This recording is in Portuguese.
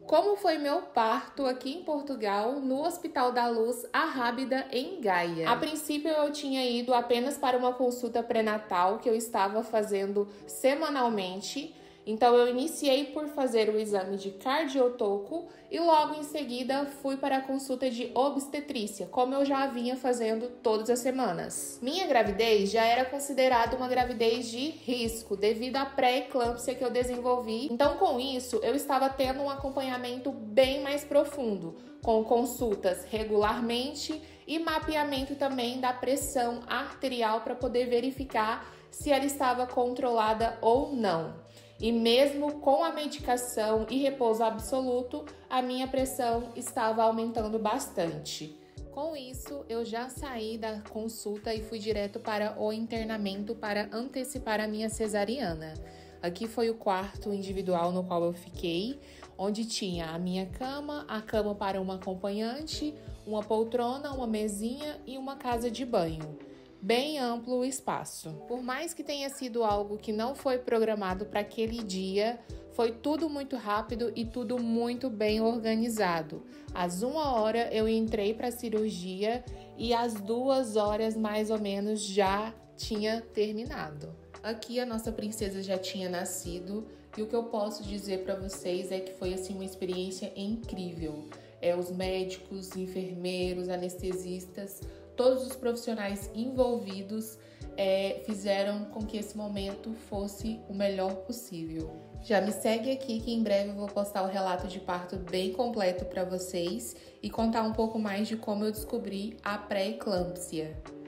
Como foi meu parto aqui em Portugal, no Hospital da Luz Arrábida, em Gaia. A princípio eu tinha ido apenas para uma consulta pré-natal que eu estava fazendo semanalmente. Então eu iniciei por fazer o exame de cardiotoco e logo em seguida fui para a consulta de obstetrícia, como eu já vinha fazendo todas as semanas. Minha gravidez já era considerada uma gravidez de risco devido à pré-eclâmpsia que eu desenvolvi. Então com isso eu estava tendo um acompanhamento bem mais profundo, com consultas regularmente e mapeamento também da pressão arterial para poder verificar se ela estava controlada ou não. E mesmo com a medicação e repouso absoluto, a minha pressão estava aumentando bastante. Com isso, eu já saí da consulta e fui direto para o internamento para antecipar a minha cesariana. Aqui foi o quarto individual no qual eu fiquei, onde tinha a minha cama, a cama para uma acompanhante, uma poltrona, uma mesinha e uma casa de banho. Bem amplo o espaço. Por mais que tenha sido algo que não foi programado para aquele dia, foi tudo muito rápido e tudo muito bem organizado. Às 1h eu entrei para a cirurgia e às 2h mais ou menos já tinha terminado. Aqui a nossa princesa já tinha nascido e o que eu posso dizer para vocês é que foi assim uma experiência incrível. Os médicos, enfermeiros, anestesistas, todos os profissionais envolvidos fizeram com que esse momento fosse o melhor possível. Já me segue aqui que em breve eu vou postar o relato de parto bem completo para vocês e contar um pouco mais de como eu descobri a pré-eclâmpsia.